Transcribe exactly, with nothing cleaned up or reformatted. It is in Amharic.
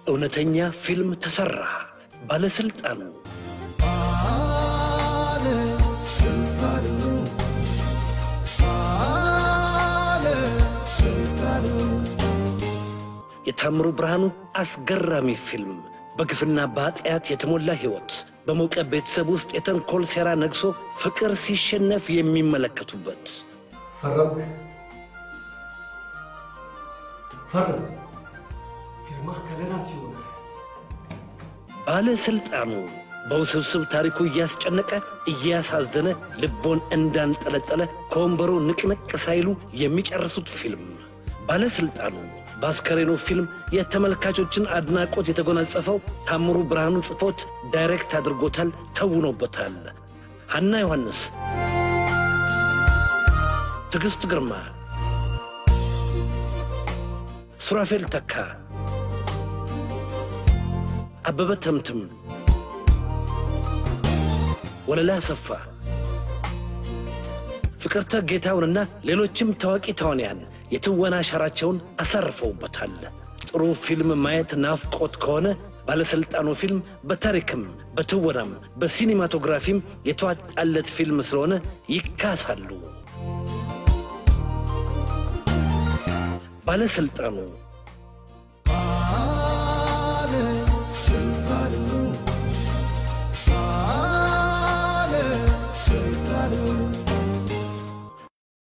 እውነተኛ ፊልም ተሰራ ባለስልጣኑ የታምሩ ብርሃኑ አስገራሚ ፊልም በግፍና ባጥያት የተሞላ ህይወት በሞቀ ቤተሰብ ውስጥ የተንኮል ሴራ ነግሶ ፍቅር ሲሸነፍ የሚመለከቱበት ፈረም ፈረም ፊልማ ከለና ሲሆን ባለስልጣኑ በውስብስብ ታሪኩ እያስጨነቀ እያሳዘነ ልቦን እንዳንጠለጠለ ከወንበሩ ንቅንቅ ሳይሉ የሚጨርሱት ፊልም ባለስልጣኑ ባስከሬኑ ፊልም የተመልካቾችን አድናቆት የተጎናጸፈው ታምሩ ብርሃኑ ጽፎት ዳይሬክት አድርጎታል ተውኖበታል ሐና ዮሐንስ ትግስት ግርማ ሱራፌል ተካ አበበ ተምትም ወለላ ሰፋ ፍቅርተ ጌታውንና ሌሎችም ታዋቂ ተዋንያን የትወና ሻራቸውን አሳርፈውበታል ጥሩ ፊልም ማየት ናፍቆት ከሆነ ባለስልጣኑ ፊልም በታሪክም በትወናም በሲኒማቶግራፊም የተዋጣለት ፊልም ስለሆነ ይካሳሉ ባለስልጣኑ